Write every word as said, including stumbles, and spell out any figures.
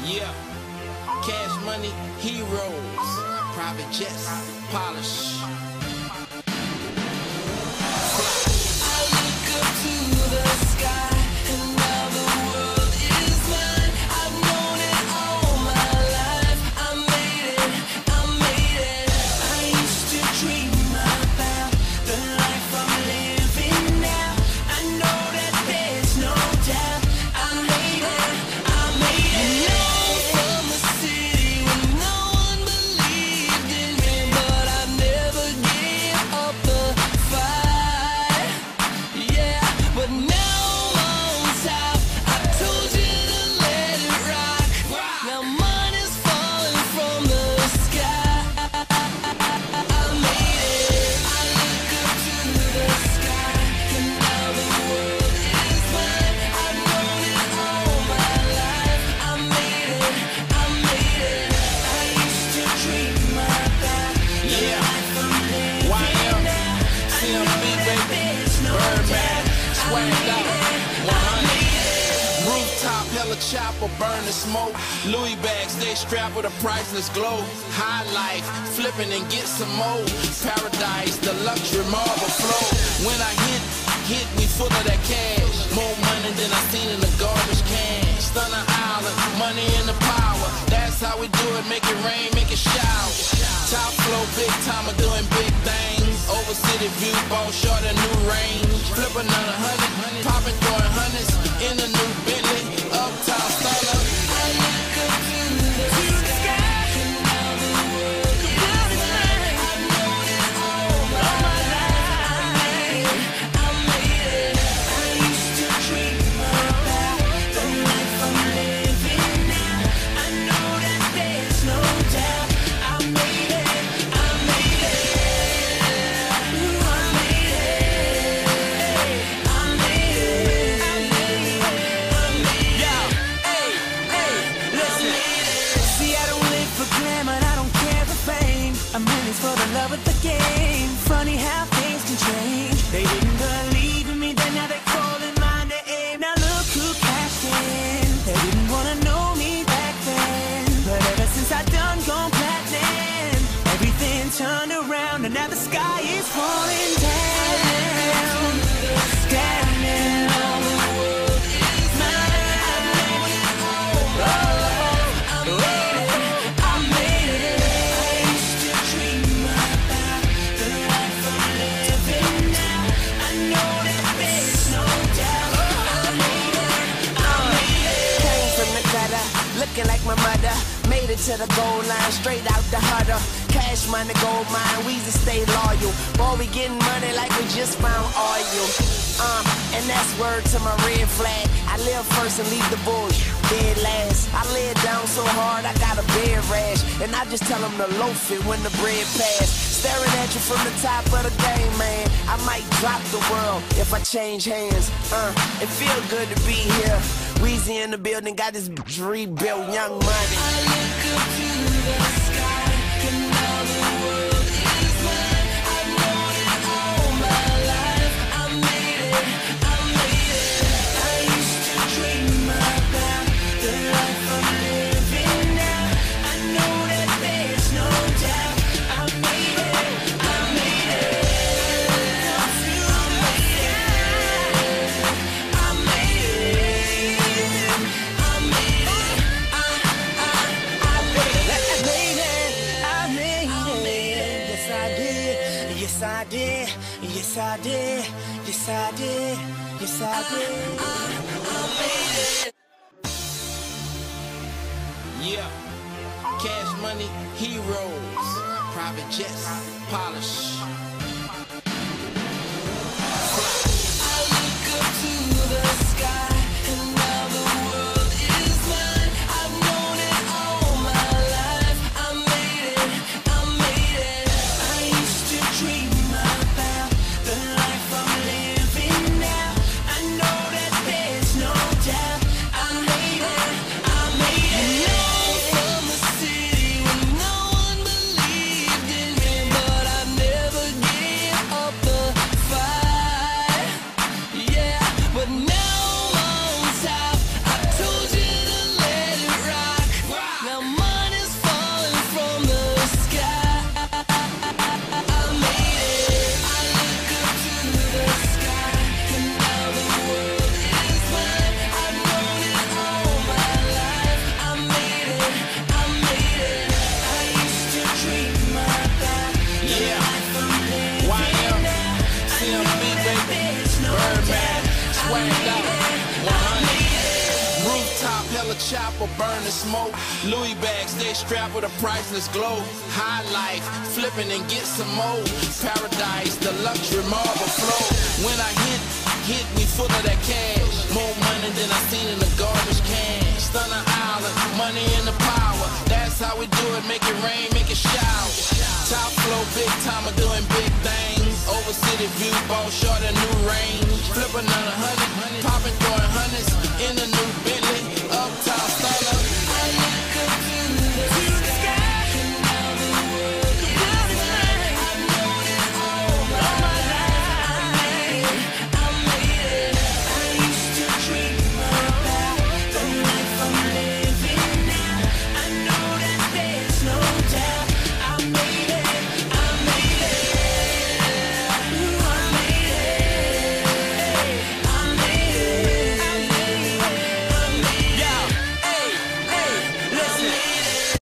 Yeah, cash money, heroes, private jets, polish. I look up to the sky, and now the world is mine. I've known it all my life. I made it, I made it. I used to dream about the life I'm living now. I know that there's no doubt. I made it, I made it. Known from the city when no one believed in me, but I never gave up the fight. Yeah, but now I'm on top. I told you to let it rock. Now money's falling from the sky. I made it. I look up to the sky, and now the world is mine. I've known it all my life. I made it, I made it. I used to dream about the Yeah, life I'm living Y M, now. I C M know B, that baby, there's no Birdman, doubt. swagged out, one hundred. Rooftop, hella chopper, burning smoke. Louis bags, they strapped with a priceless glow. High life, flipping and get some more. Paradise, the luxury marble flow. When I hit, hit me full of that cash. More money than I seen in the garbage can. Stunner Island, money and the power. That's how we do it, make it rain, make it shower. Top flow, big time, doing big things. Over city view, ball short a new range. Flip another hundred, popping, throwing hundreds in a new Bentley. Uptown stunner. I look up to the sky, and now the world is mine. I've known it all my life. I made it, I made it. I used to dream about the life I'm living now. I know that there's no doubt. I made it, I made it. Ooh, I made it. I made it. I made it. I made it. Hey, hey, listen. See, I don't live for glamour, I don't care for fame. I'm in this for the love of the game. Funny how things can change. They didn't believe in me, then now they're calling my name. Now look who cashed in. They didn't wanna know me back then, but ever since I done gone platinum, everything turned around, and now the sky is falling down. Down now. Looking like my mother, made it to the goal line, straight out the huddle. Cash money, gold mine, Weezy stay loyal. Boy, we getting money like we just found oil. Uh, and that's word to my red flag. I live first and leave the bull dead last. I lay it down so hard I got a bed rash, and I just tell them to loaf it when the bread pass. Staring at you from the top of the game, man. I might drop the world if I change hands. Uh, it feel good to be here. Weezy in the building, got this rebuilt Young Money. I look up to the sky, and now the world is mine. I've known it all my life. I made it, I made it. I used to dream about the life I'm living now. I know that there's no doubt. I made it, I made it. I made it, I made it. I made it. I, I, I made it. I made it, I made it. Yes, I did. Yes, I did. Yes, I did. Yes, I did. Yes, I did. I made it. Yeah, cash money, heroes, private jets, polish. I look up to the sky, and now the world is mine. I've known it all my life. I made it, I made it. I used to dream about the life I'm living now. I know that there's no doubt. I made it, I made it. Known from the city when no one believed in me, but I never hella chopper, burning smoke. Louis bags, they strapped with a priceless glow. High life, flipping and get some more. Paradise, the luxury marble flow. When I hit, hit me full of that cash. More money than I seen in the garbage can. Stunner Island, money and the power. That's how we do it, make it rain, make it shower. Top flow, big time, doing big things. Over city view, ball short and new range. Flip another hundred, popping, throwing hundreds in a new